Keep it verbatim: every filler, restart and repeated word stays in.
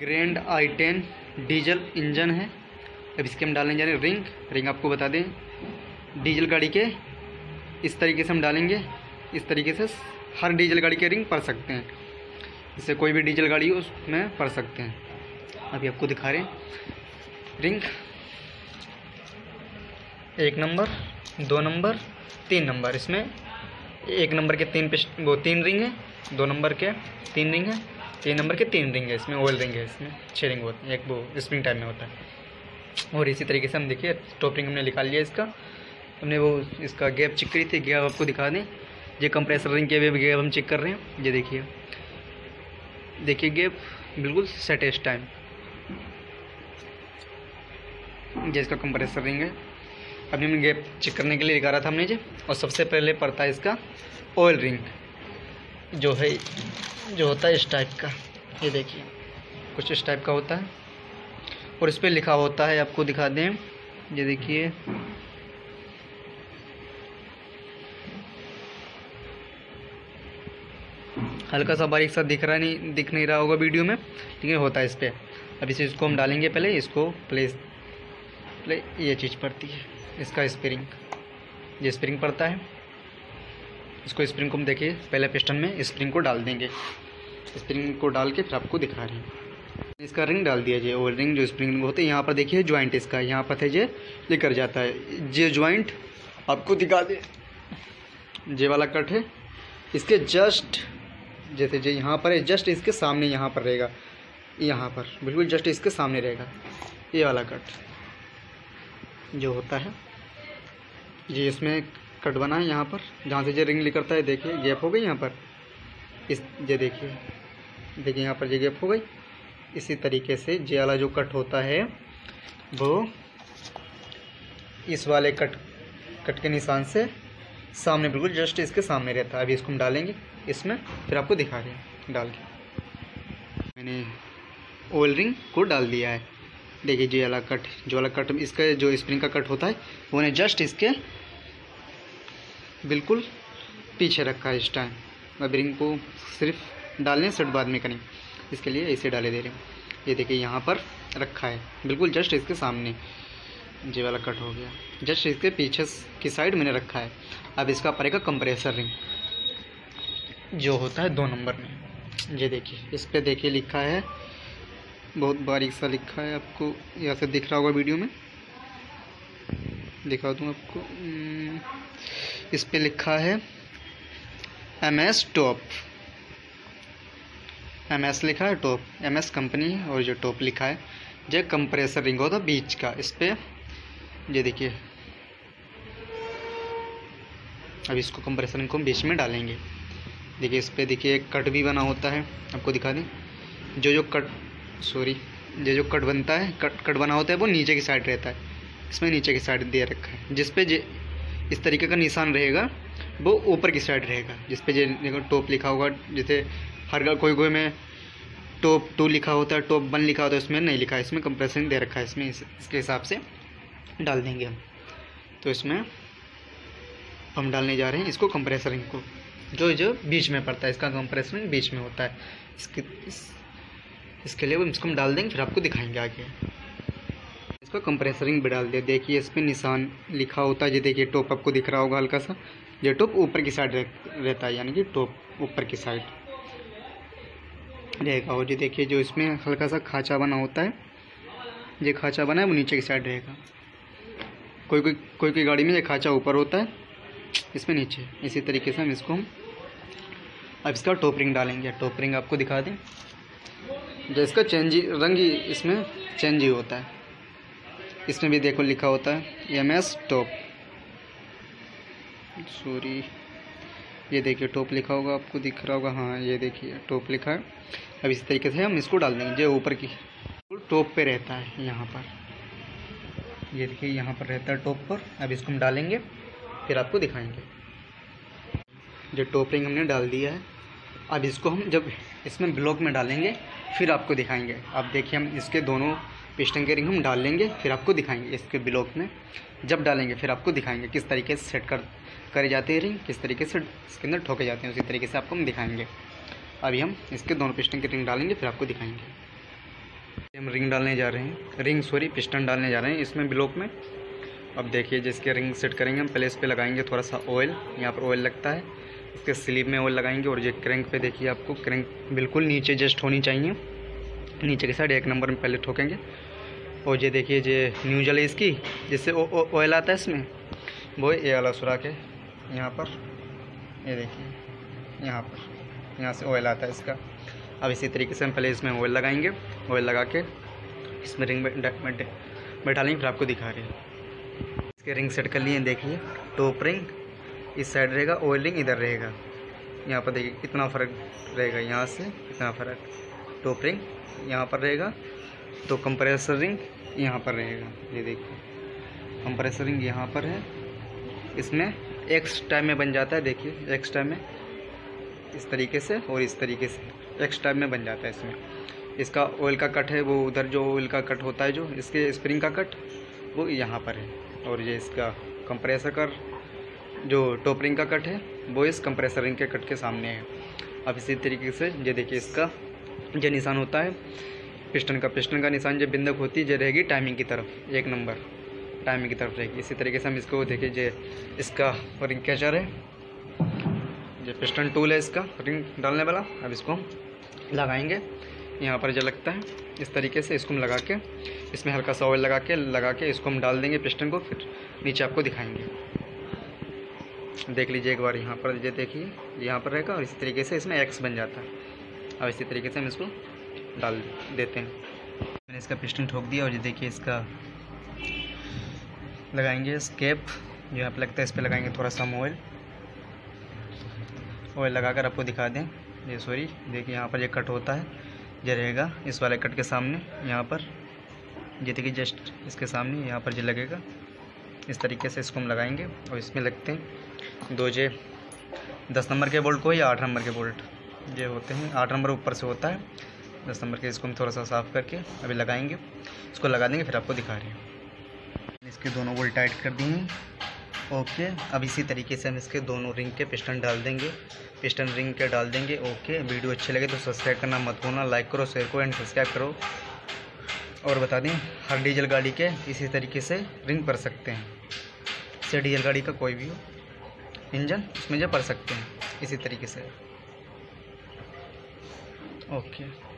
Grand i ten diesel engine है। अब इसके हम डालने जा रहे हैं रिंग। रिंग आपको बता दें, डीजल गाड़ी के इस तरीके से हम डालेंगे। इस तरीके से हर डीजल गाड़ी के रिंग पड़ सकते हैं, इससे कोई भी डीजल गाड़ी हो उसमें पड़ सकते हैं। अभी आपको दिखा रहे हैं रिंग। एक नंबर, दो नंबर, तीन नंबर। इसमें एक नंबर के तीन पिस्ट वो तीन रिंग है, दो नंबर के तीन रिंग है, तीन नंबर के तीन रिंग है। इसमें ऑयल रिंग है, इसमें छः रिंग होते हैं, एक वो स्प्रिंग टाइप में होता है। और इसी तरीके से हम देखिए टॉप रिंग हमने निकाल लिया। इसका हमने वो इसका गैप चेक करी थी, गैप आपको दिखा दें। ये कंप्रेसर रिंग के भी गैप हम चेक कर रहे हैं। ये देखिए देखिए गैप बिल्कुल सेट है इस टाइम। ये इसका कंप्रेसर रिंग है। अभी हमने गैप चेक करने के लिए निकाला था हमने जी। और सबसे पहले पड़ता है इसका ऑयल रिंग, जो है जो होता है इस टाइप का। ये देखिए कुछ इस टाइप का होता है और इस पर लिखा होता है, आपको दिखा दें। ये देखिए हल्का सा बारीक सा दिख रहा नहीं दिख नहीं रहा होगा वीडियो में, लेकिन होता है इस पर। अब इसे इसको हम डालेंगे पहले इसको प्लेस प्ले ये चीज़ पड़ती है इसका स्प्रिंग। ये स्प्रिंग पड़ता है, इसको स्प्रिंग को हम देखिए पहले पिस्टन में स्प्रिंग को डाल देंगे। स्प्रिंग को डाल के फिर आपको दिखा रहे हैं। इसका रिंग डाल दिया जाए। और रिंग जो स्प्रिंग होते हैं यहाँ पर देखिए ज्वाइंट इसका यहाँ पर थे ये लेकर जाता है। ये ज्वाइंट आपको दिखा दे, ये वाला कट है इसके जस्ट जैसे जो यहाँ पर है जस्ट इसके सामने यहाँ पर रहेगा, यहाँ पर बिल्कुल जस्ट इसके सामने रहेगा ये वाला कट जो होता है। ये इसमें कट बना है यहाँ पर जहाँ से ये रिंग निकलता है। देखिए गैप हो गई यहाँ पर, इस ये देखिए देखिए यहाँ पर ये गैप हो गई। इसी तरीके से ये वाला जो कट होता है वो इस वाले कट कट के निशान से सामने बिल्कुल जस्ट इसके सामने रहता है। अभी इसको हम डालेंगे इसमें, फिर आपको दिखा रहे हैं डाल के। मैंने ऑयल रिंग को डाल दिया है। देखिए जो वाला कट जो वाला कट इसका जो स्प्रिंग का कट होता है वो ने जस्ट इसके बिल्कुल पीछे रखा है इस टाइम। अब रिंग को सिर्फ डालने सेट बाद में करें, इसके लिए ऐसे डाले दे रहे हैं। ये देखिए यहाँ पर रखा है बिल्कुल जस्ट इसके सामने। ये वाला कट हो गया, जस्ट इसके पीछे की साइड मैंने रखा है। अब इसका पड़ेगा कंप्रेसर रिंग जो होता है दो नंबर में। ये देखिए इस पर देखिए लिखा है, बहुत बारीक सा लिखा है, आपको यहाँ से दिख रहा होगा वीडियो में, दिखा दूँ आपको। इस पे लिखा है M S top. M S लिखा है, टॉप एम एस कंपनी है और जो टॉप लिखा है जो कंप्रेसर रिंग होता है बीच का। इस पे ये देखिए अब इसको कंप्रेसर रिंग को बीच में डालेंगे। देखिए इस पे देखिए एक कट भी बना होता है, आपको दिखा दें। जो जो कट सॉरी ये जो कट बनता है कट कट बना होता है वो नीचे की साइड रहता है। इसमें नीचे की साइड दे रखा है, जिस पे जे इस तरीके का निशान रहेगा वो ऊपर की साइड रहेगा। जिस पे जे देखो टॉप लिखा होगा, जैसे हर कोई कोई में टॉप टू लिखा होता है, टॉप वन लिखा होता है, उसमें नहीं लिखा है, इसमें कंप्रेसर दे रखा है। इसमें इस, इसके हिसाब से डाल देंगे हम। तो इसमें हम डालने जा रहे हैं इसको कंप्रेसर रिंग को, जो जो बीच में पड़ता है। इसका कंप्रेसर रिंग बीच में होता है। इसके इस, इसके लिए वो इसको हम डाल देंगे, फिर आपको दिखाएंगे आगे। इसका कंप्रेसर रिंग भी डाल दिया। देखिए इस पर निशान लिखा होता है। ये देखिए टॉप आपको दिख रहा होगा हल्का सा, ये टॉप ऊपर की साइड रहता है, यानी कि टॉप ऊपर की साइड रहेगा। और ये देखिए जो इसमें हल्का सा खाँचा बना होता है, ये खाँचा बना है वो नीचे की साइड रहेगा। कोई कोई कोई कोई गाड़ी में ये खाँचा ऊपर होता है, इसमें नीचे। इसी तरीके से हम इसको हम अब इसका टॉप रिंग डालेंगे। टॉप रिंग आपको दिखा दें, जो इसका चेंज रंग ही इसमें चेंज ही होता है। इसमें भी देखो लिखा होता है एम एस टॉप, सॉरी ये देखिए टॉप लिखा होगा, आपको दिख रहा होगा। हाँ ये देखिए टॉप लिखा है। अब इस तरीके से हम इसको डाल देंगे। जो ऊपर की टॉप पे रहता है यहाँ पर, ये देखिए यहाँ पर रहता है टॉप पर। अब इसको हम डालेंगे, फिर आपको दिखाएंगे। जो टॉप रिंग हमने डाल दिया है, अब इसको हम जब इसमें ब्लॉक में डालेंगे फिर आपको दिखाएंगे। अब देखिए हम इसके दोनों पिस्टन के रिंग हम डाल लेंगे, फिर आपको दिखाएंगे। इसके ब्लॉक में जब डालेंगे फिर आपको दिखाएंगे किस तरीके से सेट कर करे जाते हैं रिंग, किस तरीके से इसके अंदर ठोके जाते हैं, उसी तरीके से आपको हम दिखाएंगे। अभी हम इसके दोनों पिस्टन के रिंग डालेंगे, फिर आपको दिखाएंगे। रिंग डालने जा रहे हैं, रिंग सॉरी पिस्टन डालने जा रहे हैं इसमें ब्लॉक में। अब देखिए जिसके रिंग सेट करेंगे हम, पहले इस पर लगाएंगे थोड़ा सा ऑयल, यहाँ पर ऑयल लगता है, इसके स्लीव में ऑयल लगाएंगे। और ये क्रैंक पे देखिए आपको क्रैंक बिल्कुल नीचे जस्ट होनी चाहिए, नीचे की साइड एक नंबर में पहले ठोकेंगे। और ये देखिए ये न्यूजल है इसकी, जिससे ऑयल आता है इसमें, वो ये वाला सुराख है यहाँ पर, ये देखिए यहाँ पर, यहाँ से ऑयल आता है इसका। अब इसी तरीके से हम पहले इसमें ऑयल लगाएंगे, ऑयल लगा के इसमें रिंग बैठा लेंगे, फिर आपको दिखा रहे हैं। इसके रिंग सेट कर लिए, देखिए टॉप रिंग इस साइड रहेगा, ऑयल रिंग इधर रहेगा। यहाँ पर देखिए कितना फ़र्क रहेगा, यहाँ से कितना फ़र्क। टॉप रिंग यहाँ पर रहेगा, तो कंप्रेसर रिंग यहाँ पर रहेगा। ये देखिए कंप्रेसर रिंग यहाँ पर है, इसमें एक्स टाइप में बन जाता है। देखिए एक्स टाइप में इस तरीके से और इस तरीके से एक्स टाइप में बन जाता है इसमें। इसका ऑयल का कट है वो उधर, जो ऑयल का कट होता है जो इसके स्प्रिंग का कट वो यहाँ पर है। और ये इसका कंप्रेसर का जो टॉप रिंग का कट है वो इस कंप्रेसर रिंग के कट के सामने है। अब इसी तरीके से ये देखिए इसका जो निशान होता है पिस्टन का, पिस्टन का निशान जो बिंदक होती है जो रहेगी टाइमिंग की तरफ, एक नंबर टाइमिंग की तरफ रहेगी। इसी तरीके से हम इसको देखिए जो इसका रिंग कैचर है, जो पिस्टन टूल है इसका रिंग डालने वाला। अब इसको हम लगाएंगे, यहाँ पर जो लगता है इस तरीके से इसको हम लगा के इसमें हल्का सा ऑयल लगा के लगा के इसको हम डाल देंगे पिस्टन को, फिर नीचे आपको दिखाएंगे। देख लीजिए एक बार, यहाँ पर ये देखिए यहाँ पर रहेगा और इसी तरीके से इसमें एक्स बन जाता है। अब इसी तरीके से हम इसको डाल देते हैं। मैंने इसका पिस्टन ठोक दिया और ये देखिए इसका लगाएंगे स्केप जो यहाँ पर लगता है, इस पर लगाएंगे थोड़ा सा ऑयल, ऑयल लगाकर आपको दिखा दें। ये सॉरी देखिए यहाँ पर ये कट होता है, ये रहेगा इस वाले कट के सामने, यहाँ पर ये देखिए जस्ट इसके सामने यहाँ पर ये लगेगा। इस तरीके से इसको हम लगाएंगे और इसमें लगते हैं दो जे दस नंबर के बोल्ट को या आठ नंबर के बोल्ट ये होते हैं। आठ नंबर ऊपर से होता है, दस नंबर के इसको हम थोड़ा सा साफ़ करके अभी लगाएंगे, इसको लगा देंगे फिर आपको दिखा रहे हैं। इसके दोनों बोल्ट टाइट कर दिए, ओके। अब इसी तरीके से हम इसके दोनों रिंग के पिस्टन डाल देंगे, पिस्टन रिंग के डाल देंगे, ओके। वीडियो अच्छे लगे तो सब्सक्राइब करना मत भूलना, लाइक करो, शेयर करो एंड सब्सक्राइब करो। और बता दें हर डीजल गाड़ी के इसी तरीके से रिंग भर सकते हैं, से डीजल गाड़ी का कोई भी हो इंजन उसमें जो भर सकते हैं इसी तरीके से, ओके।